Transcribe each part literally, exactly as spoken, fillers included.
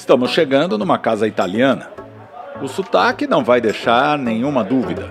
Estamos chegando numa casa italiana. O sotaque não vai deixar nenhuma dúvida.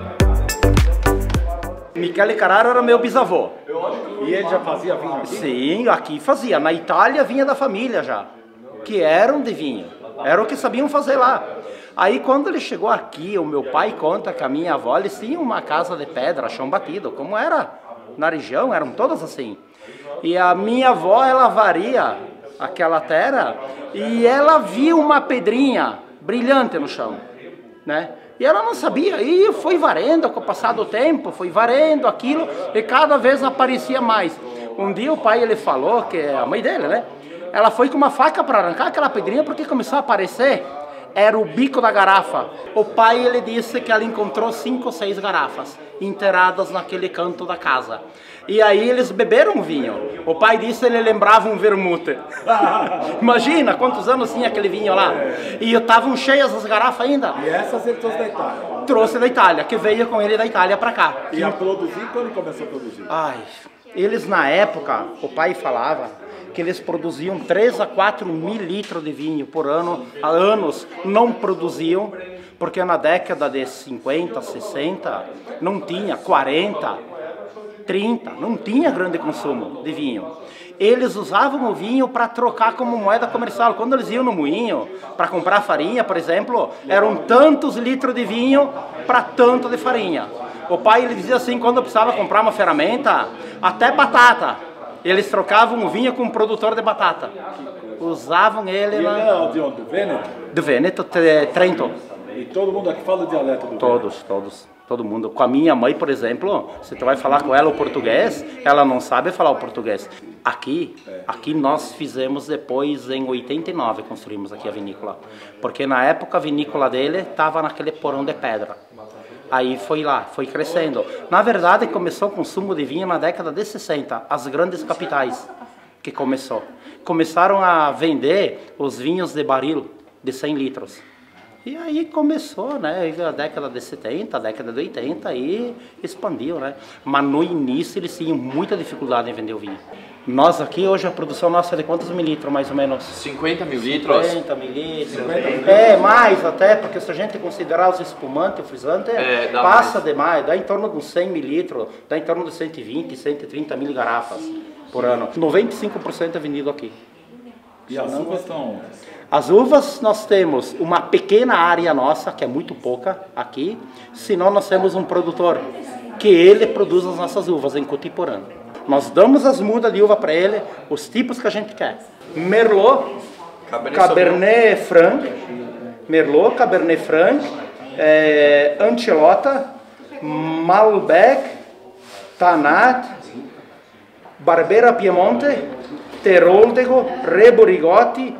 Michele Carraro era meu bisavô. E ele já fazia vinho aqui? Sim, aqui fazia. Na Itália vinha da família já, que eram de vinho. Era o que sabiam fazer lá. Aí quando ele chegou aqui, o meu pai conta que a minha avó, eles tinham uma casa de pedra, chão batido, como era na região, eram todas assim. E a minha avó, ela varia aquela terra e ela viu uma pedrinha brilhante no chão, né? E ela não sabia, e foi varendo com o passar do tempo, foi varendo aquilo, e cada vez aparecia mais. Um dia o pai, ele falou, que é a mãe dele, né? Ela foi com uma faca para arrancar aquela pedrinha, porque começou a aparecer, era o bico da garrafa. O pai, ele disse que ela encontrou cinco ou seis garrafas, enterradas naquele canto da casa. E aí eles beberam vinho. O pai disse que ele lembrava um vermute. Imagina quantos anos tinha aquele vinho lá. E estavam cheias as garrafas ainda. E essas ele trouxe da Itália? Trouxe da Itália, que veio com ele da Itália para cá. E a produzir, quando começou a produzir? Ai, eles na época, o pai falava que eles produziam três a quatro mil litros de vinho por ano. Há anos não produziam, porque na década de cinquenta, sessenta, não tinha, quarenta, trinta, não tinha grande consumo de vinho. Eles usavam o vinho para trocar como moeda comercial. Quando eles iam no moinho para comprar farinha, por exemplo, eram tantos litros de vinho para tanto de farinha. O pai, ele dizia assim, quando precisava comprar uma ferramenta, até batata, eles trocavam o vinho com um produtor de batata. Usavam ele... E na... ele é de onde? Do Vêneto? Do Vêneto, Trento. E todo mundo aqui fala o dialeto do Todos, Vêneto? todos. Todo mundo. Com a minha mãe, por exemplo, se tu vai falar com ela o português, ela não sabe falar o português. Aqui, é. aqui nós fizemos depois, em oitenta e nove, construímos aqui a vinícola. Porque na época a vinícola dele estava naquele porão de pedra. Aí foi lá, foi crescendo. Na verdade, começou o consumo de vinho na década de sessenta, as grandes capitais que começou. Começaram a vender os vinhos de barril de cem litros. E aí começou, né, a década de setenta, a década de oitenta, e expandiu, né. Mas no início eles tinham muita dificuldade em vender o vinho. Nós aqui, hoje a produção nossa é de quantos mililitros, mais ou menos? cinquenta mil litros? cinquenta mililitros. cinquenta é, mais até, porque se a gente considerar os espumantes, o frisante, é, passa mais. demais, dá em torno de uns cem mililitros, dá em torno de cento e vinte, cento e trinta mil garrafas por ano. noventa e cinco por cento é vendido aqui. E as uvas estão... As uvas, nós temos uma pequena área nossa, que é muito pouca aqui, senão nós temos um produtor, que ele produz as nossas uvas em Cotiporã. Nós damos as mudas de uva para ele, os tipos que a gente quer. Merlot, Cabernet, Cabernet Franc, Merlot, Cabernet Franc, é, Antilota, Malbec, Tannat, Barbera Piemonte, Teroldego, Rebo Rigotti.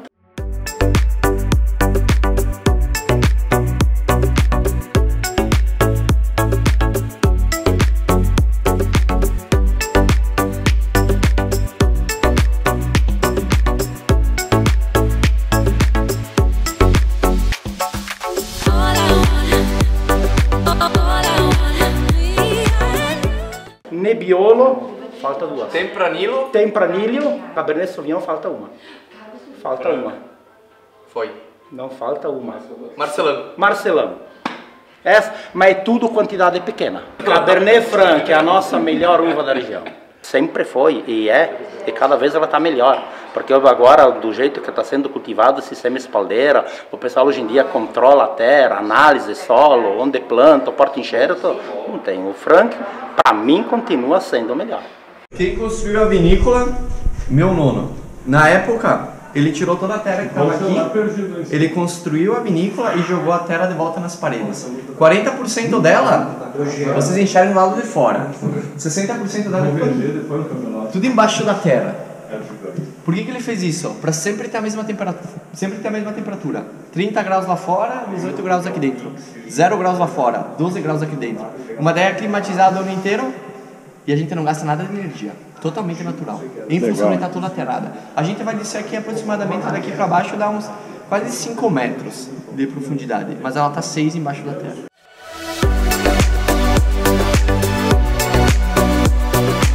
Nebbiolo, falta duas. Tempranillo. Tempranillo, Cabernet Sauvignon, falta uma. Falta uma. Foi. Não falta uma. Marcelano. Marcelano. Essa, mas é tudo quantidade pequena. Cabernet Franc é a nossa melhor uva da região. Sempre foi e é, e cada vez ela está melhor. Porque agora, do jeito que está sendo cultivado o sistema espaldeira, o pessoal hoje em dia controla a terra, análise solo, onde planta, o porta-enxerto, não tem. O Franc, para mim, continua sendo o melhor. Quem construiu a vinícola? Meu nono. Na época, ele tirou toda a terra que estava aqui, ele construiu a vinícola e jogou a terra de volta nas paredes. quarenta por cento dela, vocês enxergam do lado de fora. sessenta por cento dela ficou tudo embaixo da terra. Por que que ele fez isso? Para sempre ter a mesma temperatura, sempre ter a mesma temperatura. trinta graus lá fora, dezoito graus aqui dentro. zero graus lá fora, doze graus aqui dentro. Uma ideia climatizada o ano inteiro e a gente não gasta nada de energia. Totalmente natural. Em função de estar toda aterrada. A gente vai descer aqui aproximadamente daqui para baixo, dá uns quase cinco metros de profundidade. Mas ela está seis embaixo da terra.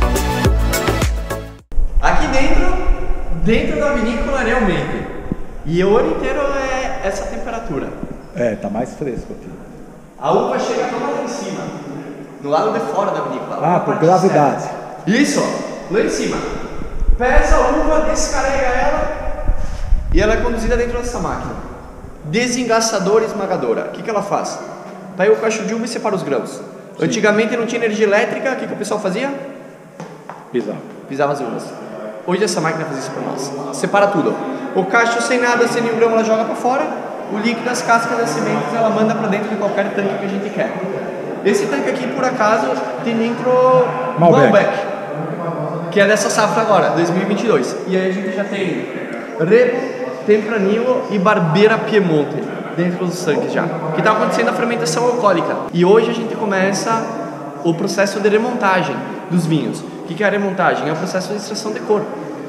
Aqui dentro, dentro da vinícola realmente. E o ano inteiro é essa temperatura. É, tá mais fresco aqui. A uva chega toda lá em cima, no lado de fora da vinícola. Ah, por gravidade. Certa. Isso, ó, lá em cima. Pesa a uva, descarrega ela e ela é conduzida dentro dessa máquina. Desengaçadora esmagadora. O que, que ela faz? Pega o cacho de uva e separa os grãos. Sim. Antigamente não tinha energia elétrica, o que, que o pessoal fazia? Pisava. Pisava as uvas. Hoje essa máquina faz isso por nós. Separa tudo. O cacho sem nada, sem nenhum grão, ela joga para fora. O líquido das cascas das sementes ela manda para dentro de qualquer tanque que a gente quer. Esse tanque aqui, por acaso, tem dentro Malbec, Malbec, que é dessa safra agora, dois mil e vinte e dois. E aí a gente já tem Rebo, Tempranillo e Barbera Piemonte dentro dos tanques já, que está acontecendo a fermentação alcoólica. E hoje a gente começa o processo de remontagem dos vinhos. O que é a remontagem? É o processo de extração de cor.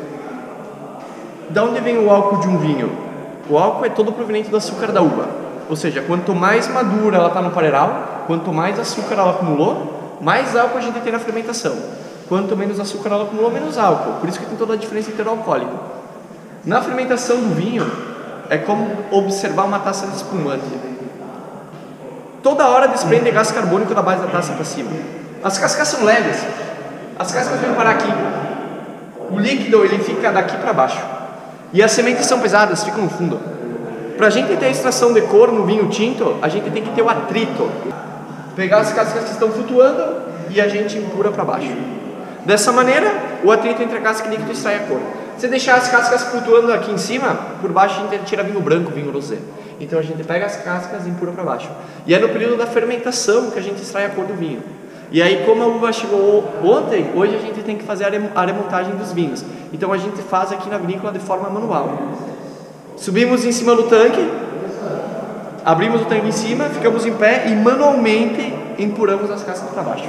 Da onde vem o álcool de um vinho? O álcool é todo proveniente do açúcar da uva. Ou seja, quanto mais madura ela está no parreiral, quanto mais açúcar ela acumulou, mais álcool a gente tem na fermentação. Quanto menos açúcar ela acumulou, menos álcool. Por isso que tem toda a diferença entre o alcoólico. Na fermentação do vinho, é como observar uma taça de espumante. Toda hora desprende gás carbônico da base da taça para cima. As cascas são leves. As cascas vêm parar aqui. O líquido ele fica daqui para baixo. E as sementes são pesadas, ficam no fundo. Para a gente ter a extração de cor no vinho tinto, a gente tem que ter o atrito. Pegar as cascas que estão flutuando e a gente empurra para baixo. Dessa maneira, o atrito entre a casca e o líquido extrai a cor. Se deixar as cascas flutuando aqui em cima, por baixo a gente tira vinho branco, vinho rosé. Então a gente pega as cascas e empurra para baixo. E é no período da fermentação que a gente extrai a cor do vinho. E aí, como a uva chegou ontem, hoje a gente tem que fazer a remontagem dos vinhos. Então a gente faz aqui na vinícola de forma manual. Subimos em cima do tanque, abrimos o tanque em cima, ficamos em pé e manualmente empurramos as cascas para baixo.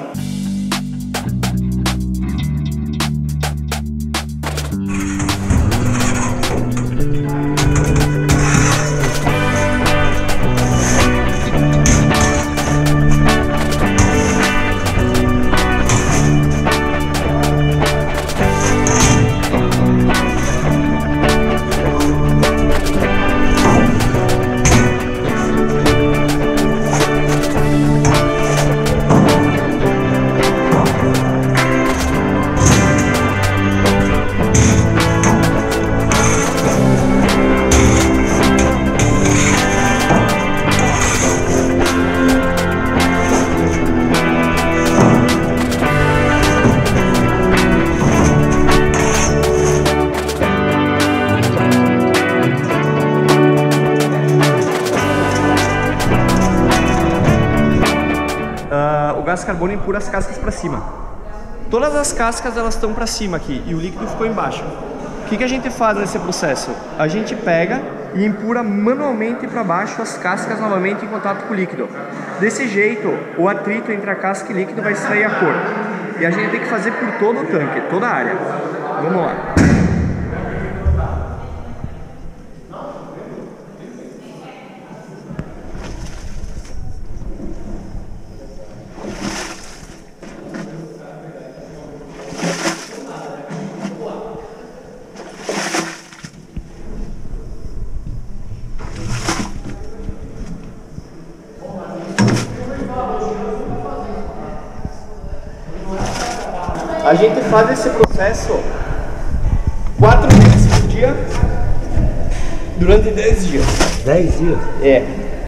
O gás carbônico empurra as cascas para cima. Todas as cascas elas estão para cima aqui e o líquido ficou embaixo. O que, que a gente faz nesse processo? A gente pega e empurra manualmente para baixo as cascas novamente em contato com o líquido. Desse jeito, o atrito entre a casca e o líquido vai extrair a cor. E a gente tem que fazer por todo o tanque, toda a área. Vamos lá. A gente faz esse processo quatro vezes por dia durante dez dias. Dez dias? É.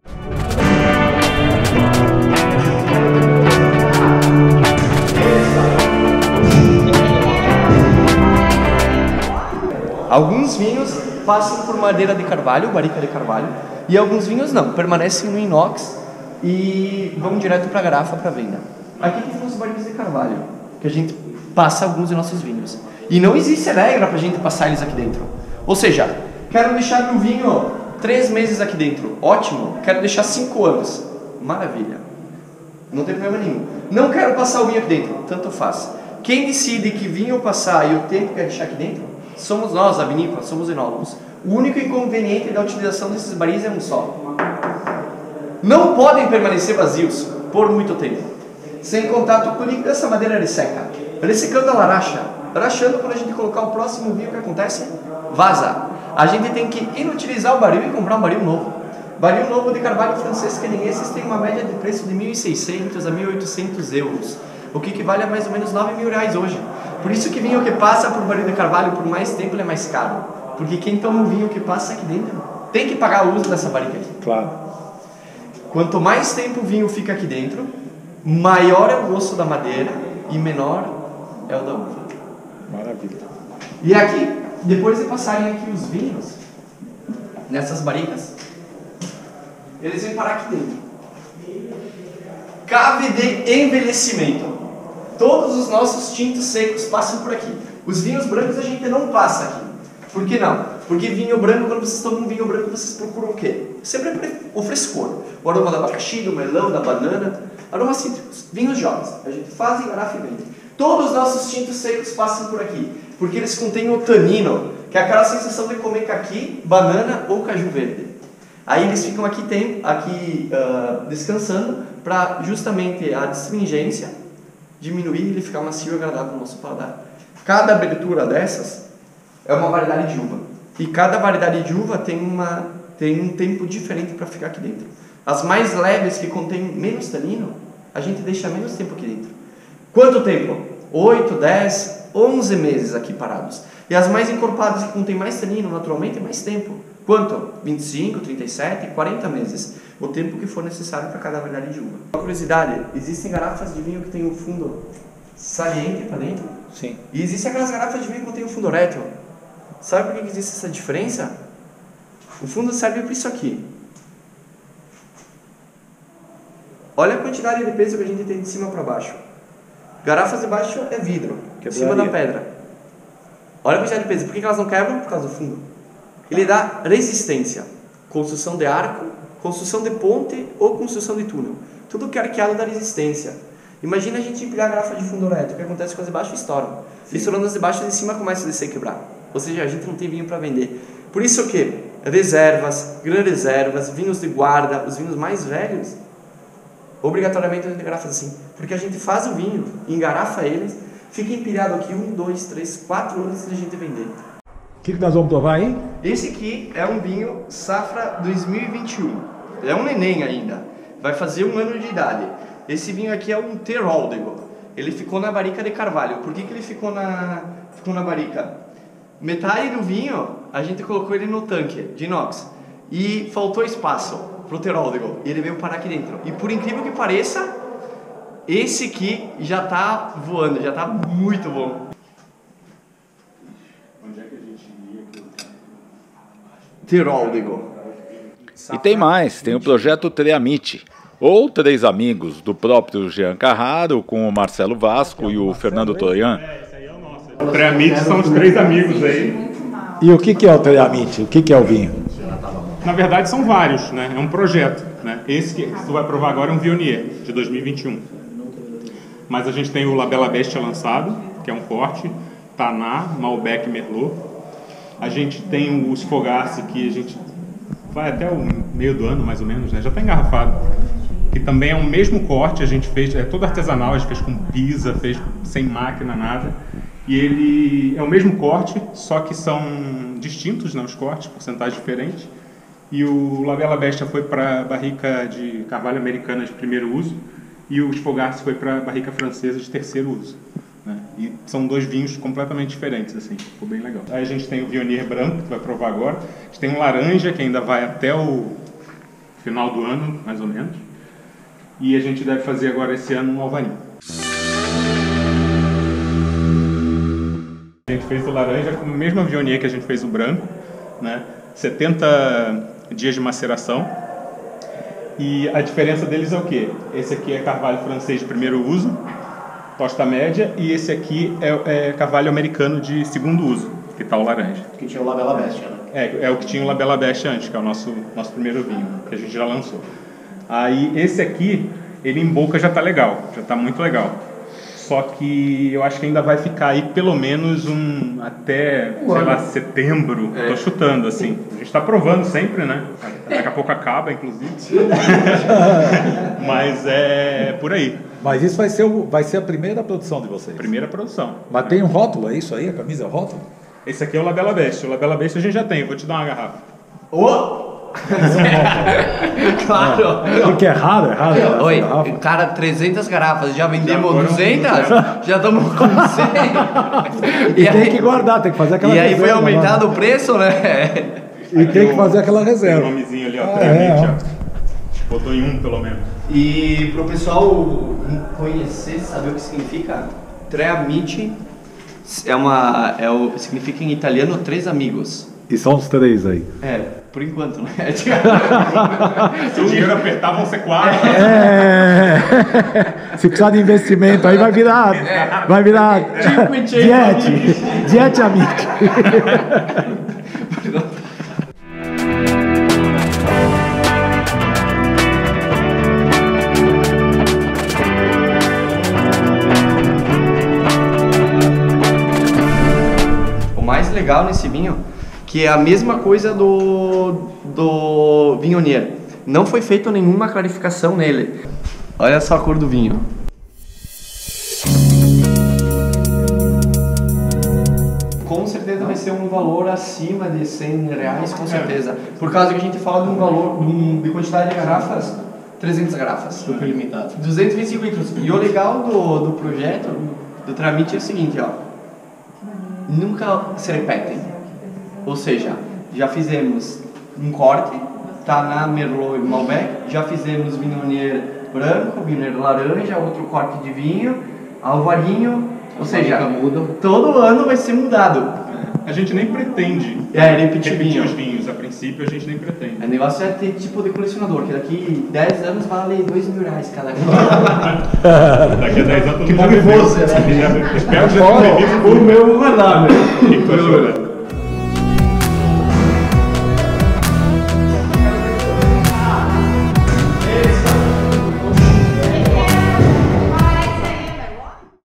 Alguns vinhos passam por madeira de carvalho, barrica de carvalho, e alguns vinhos não, permanecem no inox e vão direto para a garrafa para venda. Aqui tem os barris de carvalho, que a gente passa alguns de nossos vinhos. E não existe regra para a gente passar eles aqui dentro. Ou seja, quero deixar meu vinho três meses aqui dentro, ótimo. Quero deixar cinco anos, maravilha. Não tem problema nenhum. Não quero passar o vinho aqui dentro, tanto faz. Quem decide que vinho passar e o tempo que quer deixar aqui dentro, somos nós, a vinícola, somos enólogos. O único inconveniente da utilização desses barris é um só. Não podem permanecer vazios por muito tempo. Sem contato com o líquido, essa madeira ele seca. Ele secando ela racha. rachando. Quando a gente colocar o próximo vinho, o que acontece? Vaza. A gente tem que inutilizar o barril e comprar um barril novo. Barril novo de carvalho francês que nem esses tem uma média de preço de mil e seiscentos a mil e oitocentos euros, o que equivale a mais ou menos nove mil reais hoje. Por isso que vinho que passa por barril de carvalho por mais tempo ele é mais caro, porque quem toma o vinho que passa aqui dentro tem que pagar o uso dessa barrica aqui. Claro. Quanto mais tempo o vinho fica aqui dentro, maior é o gosto da madeira e menor é o da uva. Maravilha. E aqui, depois de passarem aqui os vinhos nessas barricas, eles vêm parar aqui dentro. Cave de envelhecimento. Todos os nossos tintos secos passam por aqui. Os vinhos brancos a gente não passa aqui. Por que não? Porque vinho branco, quando vocês tomam um vinho branco, vocês procuram o quê? Sempre o frescor. O aroma do abacaxi, do melão, da banana. Aromas cítricos. Vinhos jovens. A gente faz em garrafa e vende. Todos os nossos tintos secos passam por aqui. Porque eles contêm o tanino, que é aquela sensação de comer caqui, banana ou caju verde. Aí eles ficam aqui, tem, aqui uh, descansando para justamente a astringência diminuir e ele ficar macio e agradável no nosso paladar. Cada abertura dessas é uma variedade de uva. E cada variedade de uva tem, uma, tem um tempo diferente para ficar aqui dentro. As mais leves, que contêm menos tanino, a gente deixa menos tempo aqui dentro. Quanto tempo? oito, dez, onze meses aqui parados. E as mais encorpadas, que contêm mais tanino, naturalmente, é mais tempo. Quanto? vinte e cinco, trinta e sete, quarenta meses. O tempo que for necessário para cada variedade de uva. Uma curiosidade, existem garrafas de vinho que tem um fundo saliente para dentro. Sim. E existem aquelas garrafas de vinho que tem um fundo rétil. Sabe por que existe essa diferença? O fundo serve para isso aqui. Olha a quantidade de peso que a gente tem de cima para baixo. Garrafas de baixo é vidro, em cima da pedra. Olha a quantidade de peso. Por que elas não quebram? Por causa do fundo. Ele dá resistência. Construção de arco, construção de ponte ou construção de túnel. Tudo que é arqueado dá resistência. Imagina a gente empilhar a garrafa de fundo reto. O que acontece com as de baixo? Estouram. E estourando as de baixo, as de cima começam a descer e quebrar. Ou seja, a gente não tem vinho para vender. Por isso o que? Reservas, grandes reservas, vinhos de guarda, os vinhos mais velhos, obrigatoriamente a gente garrafa assim. Porque a gente faz o vinho, engarafa eles, fica empilhado aqui um, dois, três, quatro anos antes de a gente vender. O que, que nós vamos provar aí? Esse aqui é um vinho Safra dois mil e vinte e um. É um neném ainda. Vai fazer um ano de idade. Esse vinho aqui é um Teroldego. Ele ficou na barrica de carvalho. Por que, que ele ficou na, ficou na barrica? Metade do vinho a gente colocou ele no tanque de inox. E faltou espaço pro Teroldego. E ele veio parar aqui dentro. E por incrível que pareça, esse aqui já tá voando, já tá muito bom. Teroldego. E tem mais, tem o projeto Treamite, ou Três Amigos, do próprio Jean Carraro, com o Marcelo Vasco e o Fernando Troian. O Treamite são os três amigos aí. E o que, que é o Treamite? O que, que é o vinho? Na verdade são vários, né? É um projeto, né? Esse que tu vai provar agora é um Viognier, de dois mil e vinte e um. Mas a gente tem o La Bella Bestia lançado, que é um corte, Taná, Malbec, Merlot. A gente tem o Sfogasse, que a gente vai até o meio do ano, mais ou menos, né? Já está engarrafado. Que também é o mesmo corte, a gente fez, é todo artesanal, a gente fez com pisa, fez sem máquina, nada. E ele é o mesmo corte, só que são distintos, né, os cortes, porcentagens diferentes. E o La Bella Bestia foi para barrica de carvalho americana de primeiro uso, e o Sfogasse foi para barrica francesa de terceiro uso. Né? E são dois vinhos completamente diferentes, assim, ficou bem legal. Aí a gente tem o Viognier branco, que tu vai provar agora. A gente tem um laranja, que ainda vai até o final do ano, mais ou menos. E a gente deve fazer agora esse ano um Alvarinho. A gente fez o laranja com o mesmo Viognier que a gente fez o branco, né? setenta dias de maceração. E a diferença deles é o quê? Esse aqui é carvalho francês de primeiro uso, tosta média, e esse aqui é, é carvalho americano de segundo uso, que está o laranja. Que tinha o La Bella Bestia, né? É, é o que tinha o La Bella Bestia antes, que é o nosso, nosso primeiro vinho, que a gente já lançou. Aí esse aqui, ele em boca já está legal, já está muito legal. Só que eu acho que ainda vai ficar aí pelo menos um até, sei lá, setembro, é. Tô chutando assim. A gente está provando sempre, né? Daqui a pouco acaba, inclusive. Mas é por aí. Mas isso vai ser, o, vai ser a primeira produção de vocês? Primeira produção. Mas tem um rótulo, é isso aí? A camisa é o rótulo? Esse aqui é o Labela Best. O Labela Best a gente já tem, eu vou te dar uma garrafa. Ô! Claro! Porque é raro, é raro. essa Oi, garrafa. cara, trezentas garrafas, já vendemos foram- duzentas? Já estamos com cem. E, tem que guardar, tem que fazer aquela E aí reserva. foi aumentado lá. o preço, né? E tem que fazer aquela Tem o reserva. nomezinho ali, ó, Ah, Treamite, é, ó. Botou em um, pelo menos. E pro pessoal conhecer, saber o que significa, Treamite é uma, é o, significa em italiano três amigos. E são os três aí. É, por enquanto, né? Se o dinheiro apertar, vão ser quatro. É. Se precisar de investimento aí vai virar. Vai virar. Diete. Diete amigo. O mais legal nesse vinho, que é a mesma coisa do, do Vignonier. Não foi feita nenhuma clarificação nele. Olha só a cor do vinho. Com certeza vai ser um valor acima de cem reais, com certeza. Por causa que a gente fala de um valor, de, um, de quantidade de garrafas, trezentas garrafas. Super limitado. duzentos e vinte e cinco litros. E o legal do, do projeto, do Tramite, é o seguinte, ó. Nunca se repetem. Ou seja, já fizemos um corte, tá na Merlot e Malbec, já fizemos Vignonier branco, Vignonier laranja, outro corte de vinho, alvarinho, ou seja, todo ano vai ser mudado. A gente nem pretende É, repetir repetir vinho. os vinhos. A princípio, a gente nem pretende. O negócio é ter tipo de colecionador, que daqui dez anos vale dois mil reais cada um. Daqui a dez anos todo Que mundo bom já que bebeu. fosse, né? Já- Espero que já tenha bebido. O meu eu vou guardar, meu. O que que tu achou, né?